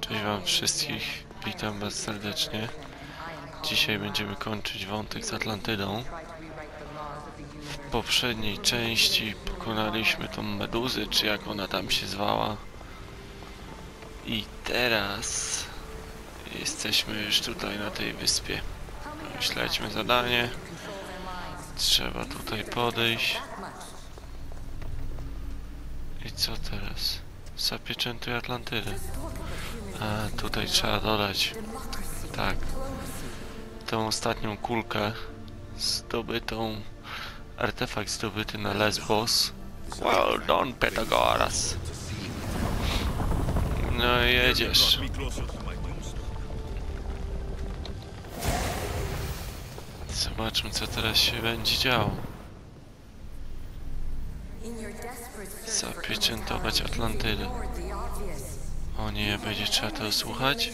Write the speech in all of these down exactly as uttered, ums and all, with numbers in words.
Cześć wam wszystkich, witam was serdecznie. Dzisiaj będziemy kończyć wątek z Atlantydą. W poprzedniej części pokonaliśmy tą meduzę, czy jak ona tam się zwała. I teraz jesteśmy już tutaj na tej wyspie. Śledźmy zadanie. Trzeba tutaj podejść. I co teraz? Zapieczętuj Atlantydę. A, tutaj trzeba dodać, tak, tą ostatnią kulkę zdobytą, artefakt zdobyty na Lesbos. Well done, Pythagoras. No jedziesz. Zobaczmy, co teraz się będzie działo. Zapieczętować Atlantydę. O nie, będzie trzeba to słuchać?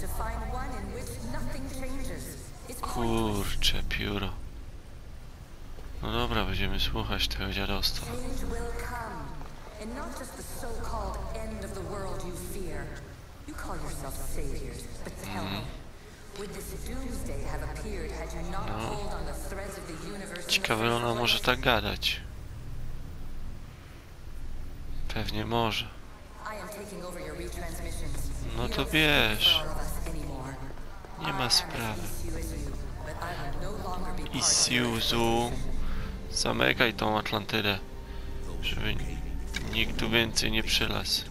Kurcze pióro. No dobra, będziemy słuchać tego dziadostwa. Mm. No. Ciekawe, ona może tak gadać. Pewnie może. No to wiesz. Nie ma sprawy. Isiuzu. Zamykaj tą Atlantydę. Żeby nikt tu więcej nie przylazł.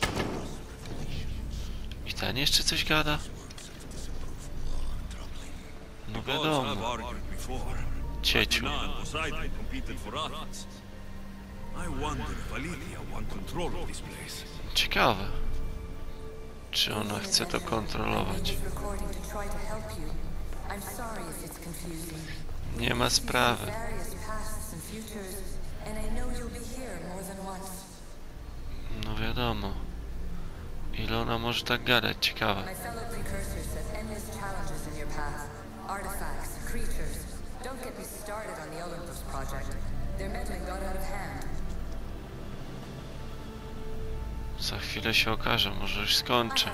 I ten jeszcze coś gada? No wiadomo. Cieciu. Ciekawe. Czy ona chce to kontrolować? Nie ma sprawy. No wiadomo. Ile ona może tak gadać? Ciekawe. Za chwilę się okaże, może już skończę.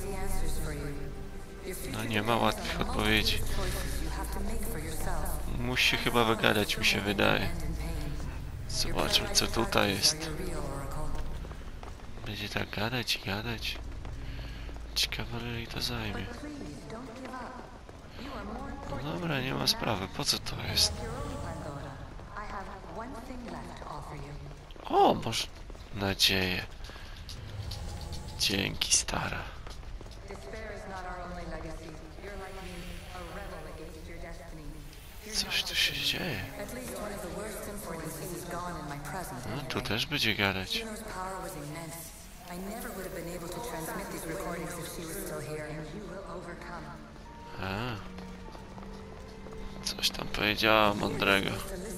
No nie ma łatwych odpowiedzi. Musi chyba wygadać, mi się wydaje. Zobaczmy, co tutaj jest. Będzie tak gadać i gadać. Ciekawe, ile jej to zajmie. No dobra, nie ma sprawy. Po co to jest? O, może... Nadzieję. Dzięki, stara. Coś tu się dzieje. No, tu też będzie gadać. A. Coś tam powiedziała mądrego.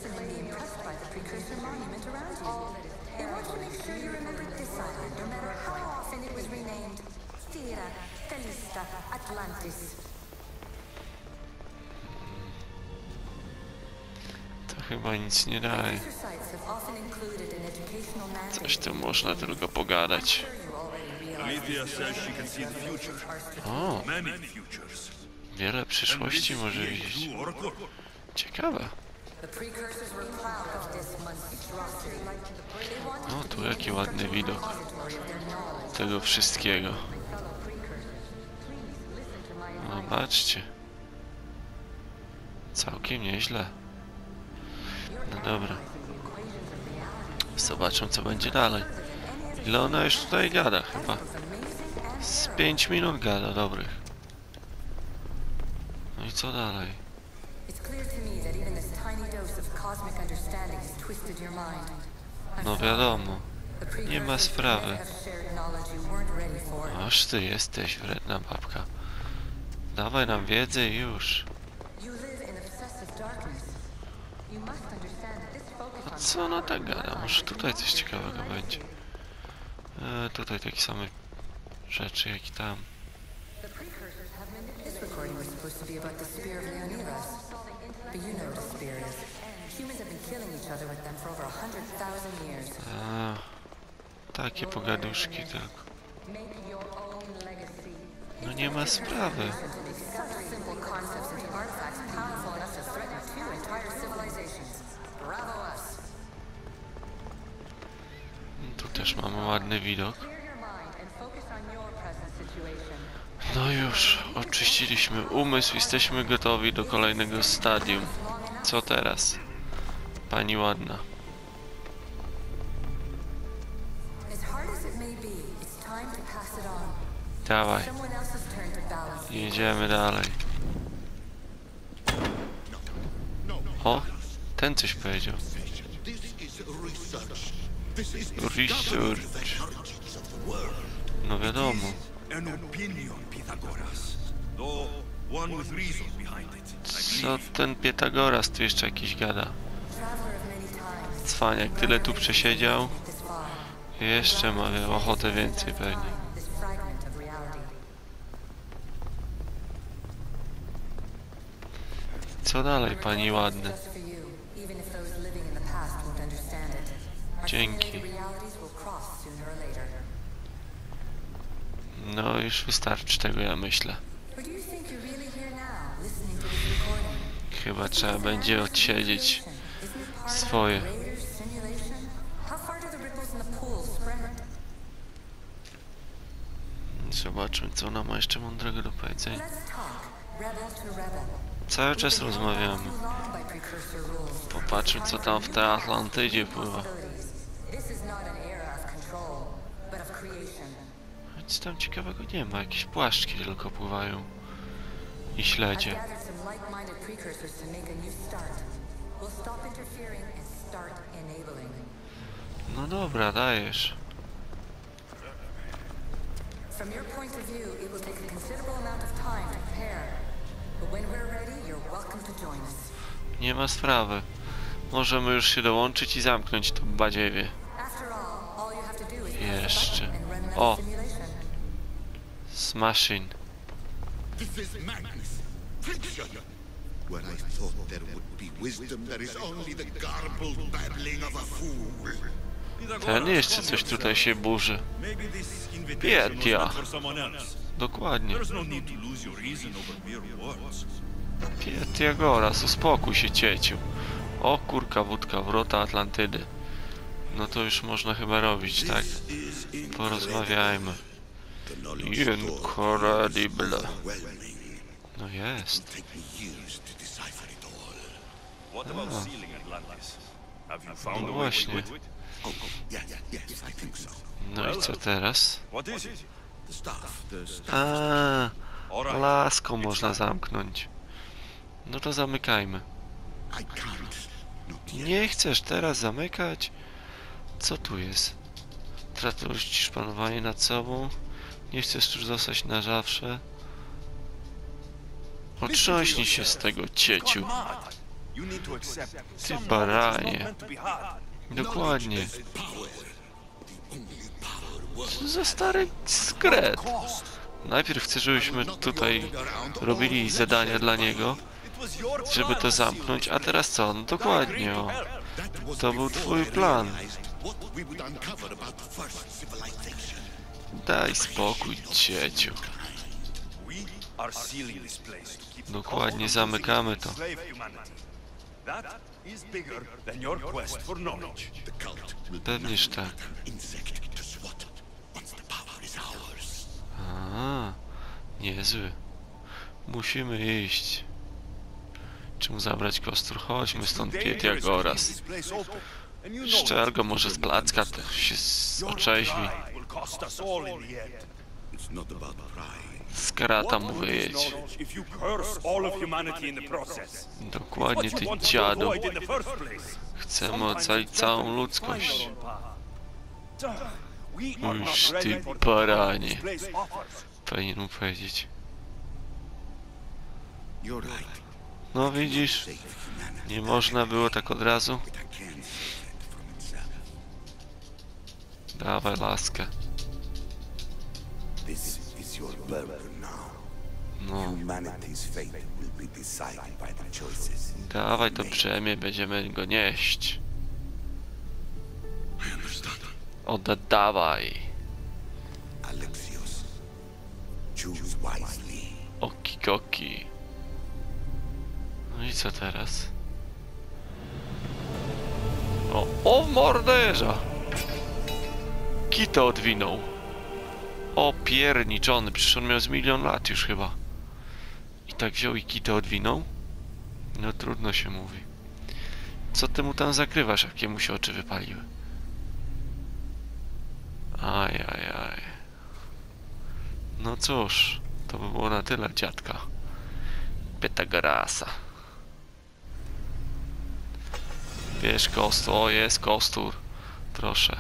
To chyba nic nie daje. Coś tu można tylko pogadać. O! Wiele przyszłości może widzieć. Ciekawe. O, tu jaki ładny widok tego wszystkiego. Zobaczcie. Całkiem nieźle. No dobra. Zobaczę, co będzie dalej. Ile ona już tutaj gada chyba? Z pięć minut gada dobrych. No i co dalej? No wiadomo. Nie ma sprawy. Aż ty jesteś wredna babka. Dawaj nam wiedzę i już. A co ona tak gada? Może tutaj coś ciekawego będzie. E, tutaj takie same rzeczy jak i tam. A, takie pogaduszki tylko. No nie ma sprawy. Tu też mamy ładny widok. No już, oczyściliśmy umysł, jesteśmy gotowi do kolejnego stadium. Co teraz? Pani ładna. Dawaj. Jedziemy dalej. O, ten coś powiedział. Research. No wiadomo. Co ten Pitagoras tu jeszcze jakiś gada? Cwaniak, tyle tu przesiedział. Jeszcze ma ochotę więcej pewnie. Co dalej, pani ładny? Dzięki. No już wystarczy tego, ja myślę. Chyba trzeba będzie odsiedzieć swoje. Zobaczmy, co ona ma jeszcze mądrego do powiedzenia. Cały czas rozmawiamy. Popatrzmy, co tam w tej Atlantydzie pływa. Nic tam ciekawego nie ma. Jakieś płaszczki tylko pływają. I śledzie. No dobra, dajesz. Nie ma sprawy. Możemy już się dołączyć i zamknąć to badziewie. Jeszcze. O! Smashing. Ten jeszcze coś tutaj się burzy. Pietia. Dokładnie. Pietiagoras, uspokój się, cieciu. O kurka wódka, wrota Atlantydy. No to już można chyba robić, tak? Porozmawiajmy. Incredible. No jest. A. No właśnie. No i co teraz? A, laską można zamknąć. No to zamykajmy. Nie chcesz teraz zamykać? Co tu jest? Tracisz panowanie nad sobą? Nie chcesz już zostać na zawsze? Otrząśnij się z tego, cieciu. Ty baranie. Dokładnie. Co za stary skret. Najpierw chcę, żebyśmy tutaj robili zadania dla niego, żeby to zamknąć, a teraz co? No dokładnie, o. To był twój plan. Daj spokój, cieciu. Dokładnie, zamykamy to. Pewnież tak. A, niezły. Musimy iść. Czemu zabrać kostur? Chodźmy stąd, Pietiagoras. Szczergo może z placka to się otrzeźwi. Z karata mu wyjedź. Dokładnie, ty dziadu. Chcemy ocalić całą ludzkość. Już ty baranie. Powinien mu powiedzieć. No widzisz, nie można było tak od razu. Dawaj laskę. No. Dawaj to brzemię, będziemy go nieść. Oddawaj. Choose wisely. Okikoki. No i co teraz? O, o morderza! Kitę odwinął. O pierniczony, przecież on miał z milion lat już chyba. I tak wziął i kitę odwinął? No trudno się mówi. Co ty mu tam zakrywasz, jak mu się oczy wypaliły? Aj, aj, aj. No cóż, to by było na tyle, dziadka. Pythagorasa. Bierz kostur, o jest kostur. Proszę.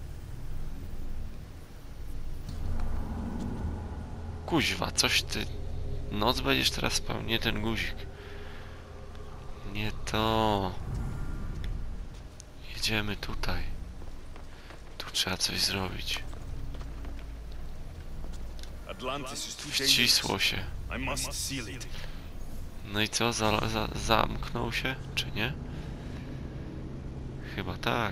Kuźwa, coś ty... Noc będziesz teraz spał, nie ten guzik. Nie to. Jedziemy tutaj. Tu trzeba coś zrobić. Ścisło się. No i co? Za, za, zamknął się? Czy nie? Chyba tak.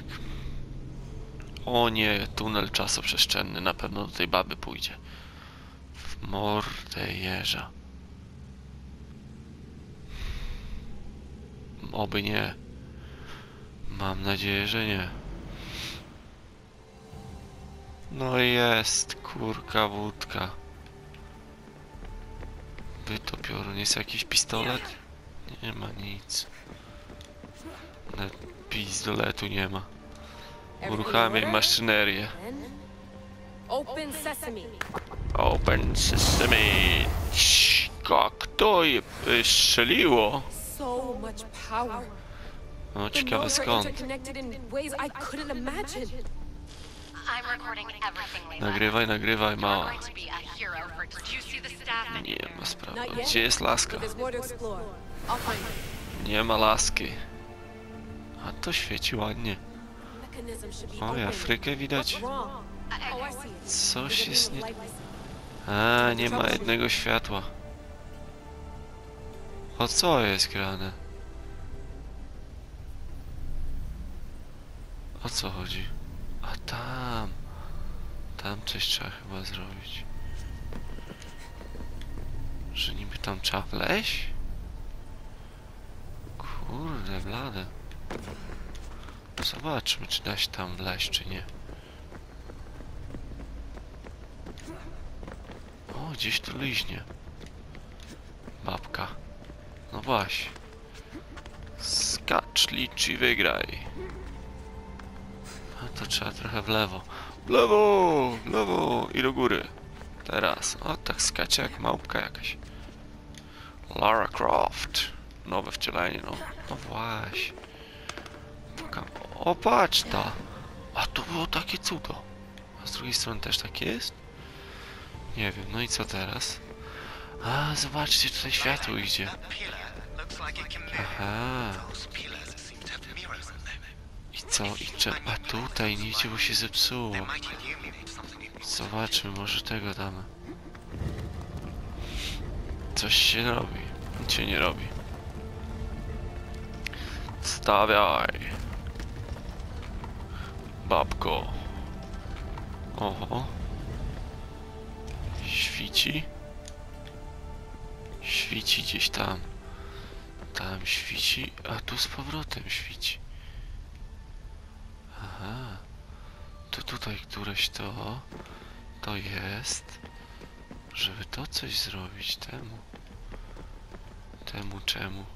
O nie, tunel czasoprzestrzenny. Na pewno do tej baby pójdzie. W mordę jeża. Oby nie. Mam nadzieję, że nie. No jest, kurka wódka. Wytopiorun. Jest jakiś pistolet? Nie ma nic. Nawet pistoletu nie ma. Uruchamiaj maszynerię. Open sesame. Open sesame. Jak to je strzeliło? So much power. No The ciekawe nodes are skąd. interconnected in ways I couldn't imagine. I'm recording everything, Layla. Nagrywaj, nagrywaj, You're mała. going to be a hero for... Did you see the staff? Nie ma sprawy. Not yet. Gdzie jest laska? But there's more to explore. I'll find it. Nie ma laski. A to świeci ładnie. Mechanism should be O, open. Afrykę widać. What's wrong? Oh, I see it. Coś There's a jest beam nie... of light. A, nie ma jednego światła. O co jest grane? O co chodzi? A tam. Tam coś trzeba chyba zrobić. Że niby tam trzeba wleźć? Kurde blade. Zobaczmy, czy da się tam wleźć, czy nie. O, gdzieś tu liźnie. Babka. No właśnie. Skacz, licz i wygraj. A to trzeba trochę w lewo. W lewo! W lewo! I do góry. Teraz. O, tak skacze jak małpka jakaś. Lara Croft. Nowe wcielenie, no. No właśnie. Pokam. O, patrz ta. A to było takie cudo. A z drugiej strony też tak jest? Nie wiem, no i co teraz? A, zobaczcie, tutaj światło idzie. Aha. I co? I cze... A tutaj nie idzie, bo się zepsuło. Zobaczmy, może tego damy. Coś się robi. Nic się nie robi. Stawiaj. Babko. Oho. Świci. Świci gdzieś tam. Tam świci, a tu z powrotem świci. Aha. To tutaj któreś to... To jest... Żeby to coś zrobić temu. Temu czemu.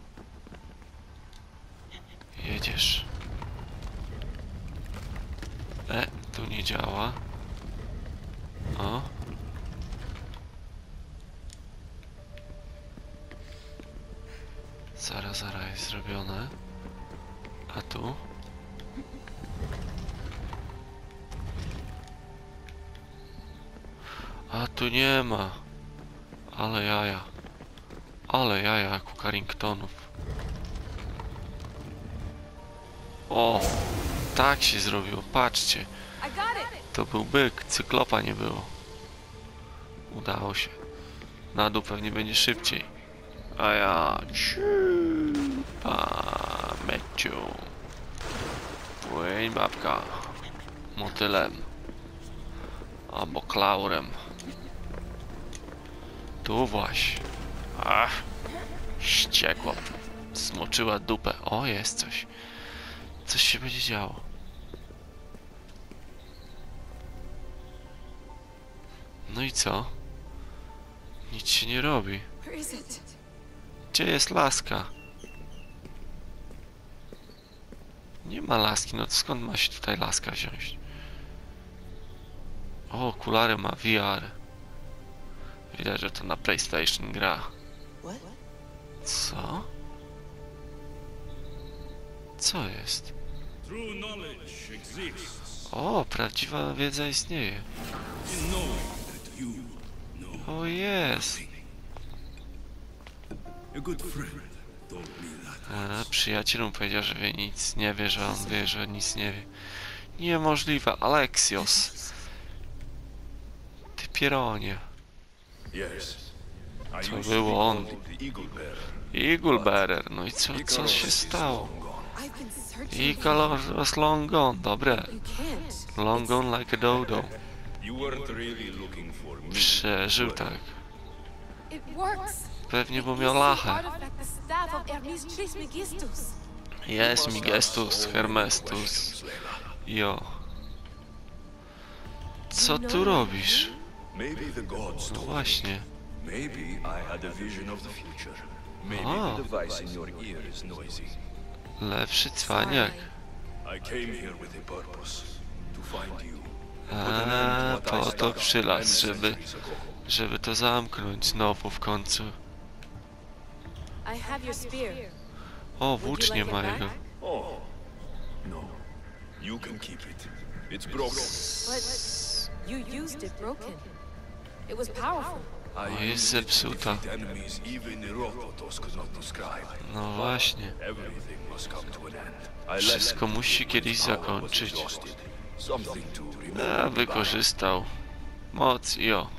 Jedziesz. E, tu nie działa. O. Zaraz, zaraz jest zrobione. A tu? A tu nie ma. Ale jaja. Ale jaja jak u Carringtonów. O! Tak się zrobiło, patrzcie. I got it. To był byk, cyklopa nie było. Udało się. Na dół pewnie będzie szybciej. A ja... A meciu. Płyń babka. Motylem. Albo klaurem. Tu właśnie. Ach, ściekło. Zmoczyła dupę. O, jest coś. Coś się będzie działo. No i co? Nic się nie robi. Where is it? Gdzie jest laska? Nie ma laski, no to skąd ma się tutaj laska wziąć? O, okulary ma V R. Widać, że to na PlayStation gra. Co? Co jest? True knowledge exists O, prawdziwa wiedza istnieje. in knowing that you know. O, jest. A good friend told me that. A, przyjaciel mu powiedział, że wie nic nie wie, że on wie, że nic nie wie. Niemożliwe, Alexios. Ty pieronie. Yes. I To used był to be on. called the Eagle Bearer. Eagle Bearer, no i co, co Icarus się is stało? long gone. I've been searching. Icarus long gone, dobre. You can't. Long gone like a dodo. You weren't really looking for me. Przeżył tak. It works. Pewnie, bo This miał is the lachę. artifact, the staff of Hermes Trismegistus. Jest Migestus, Hermestus. Jo. Co tu robisz? Maybe the gods No told me. właśnie. Maybe I had a vision of the future. Maybe Ah. the device in your ear is noisy. Lepszy cwaniak. I came here with a purpose. To find you. A, po to przylas, many żeby, centuries ago. żeby to zamknąć znowu w końcu. I have your spear. O, Would you włócznie like it ma back? jego. Oh. No. You can keep it. It's broken. But you used it broken. It was powerful. I Jest used it to zepsuta. defeat enemies even Herodotus could not describe. No właśnie. Everything must come to an end. I let Wszystko musi kiedyś power was zakończyć. exhausted. Something to A, remember. wykorzystał. Moc i o.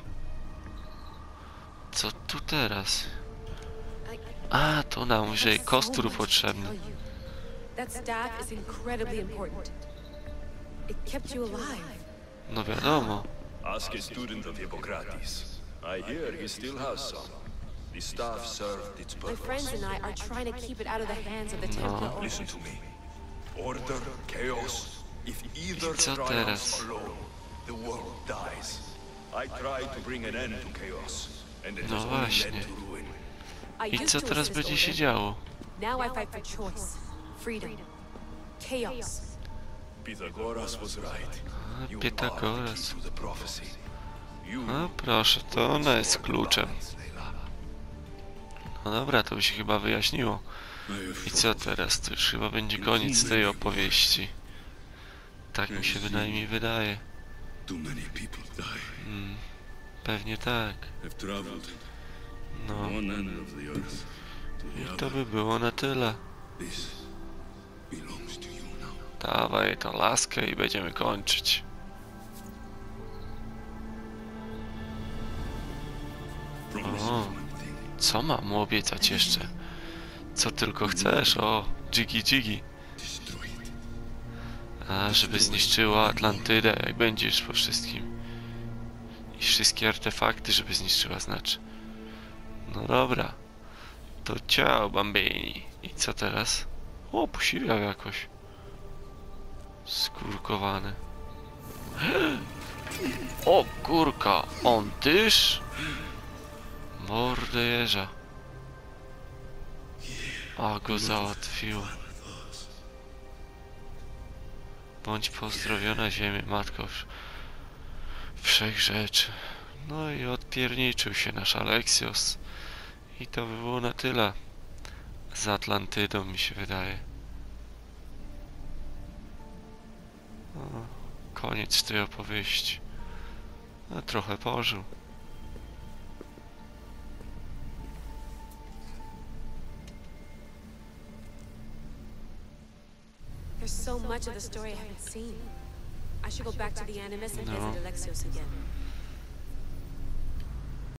Co tu teraz? I, A, to nam I już have jej so kostur much to potrzebny. tell you. That staff is incredibly important. It kept you alive. No wiadomo. Ask a student of Hippocrates. I hear he still has some. The staff served its My purpose. friends and I are trying to keep it out of the hands of the Templar Order. Listen to me. Order, chaos. If either co triumphs teraz? alone, the world dies. I try to bring an end to chaos, and it No has only właśnie. led to ruin. I I used co to teraz assist będzie się Order. działo? Now I fight for choice, freedom, chaos. Pythagoras was right. A, You Pythagoras. are the key to the prophecy. You No proszę, to ona jest kluczem. No dobra, to by się chyba wyjaśniło. I co teraz? To już chyba będzie koniec tej opowieści. Tak mi się bynajmniej wydaje. Too many people die. Mm, pewnie tak. Have traveled No, one end of the earth to the i other. to by było na tyle. This belongs to you now. Dawaj tą laskę i będziemy kończyć. Promise O. is one thing. Co mam mu obiecać jeszcze? Co tylko chcesz, o, dżigi dżigi. Destroy it. A, żeby zniszczyła Atlantydę, jak będziesz po wszystkim. I wszystkie artefakty, żeby zniszczyła, znaczy. No dobra. To ciao, bambini. I co teraz? O, posiwiał jakoś. Skurkowany. O, kurka, on tyż? Mordę jeża. A go załatwiło. Bądź pozdrowiona ziemię, matko wsz- wszechrzeczy. No i odpierniczył się nasz Alexios. I to by było na tyle. Z Atlantydą, mi się wydaje. No, koniec tej opowieści. No, trochę pożył. There's so much of the story I haven't seen. I should go back to the Animus and No. visit Alexios again.